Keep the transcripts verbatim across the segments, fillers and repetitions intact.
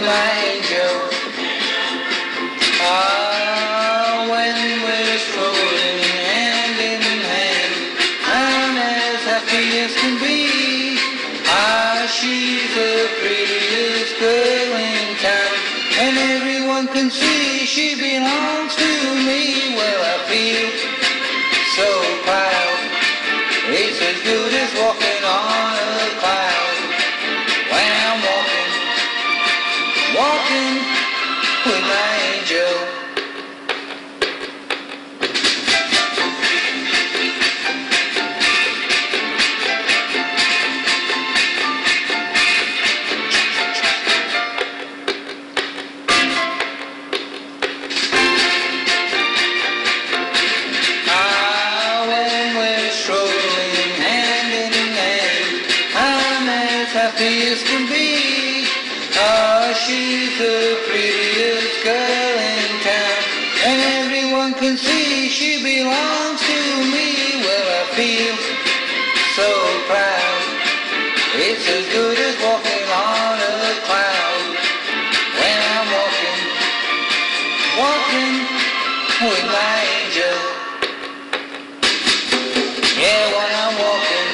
with my angel. Ah, when we're strolling hand in hand, I'm as happy as can be. Ah, she's the prettiest girl in town, and everyone can see she belongs to me. Well, I feel so proud. It's as good as walking on a cloud. When I'm walking, walking with my angel. Ah, when we're strolling hand in hand, I'm as happy as can be. Ah, she's the prettiest girl in town, and everyone can see she belongs to me. Well, I feel so proud. It's as good as walking on a cloud. When I'm walking, walking with my angel. Yeah, when I'm walking,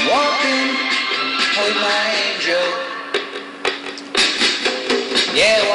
walking with my angel. Yeah.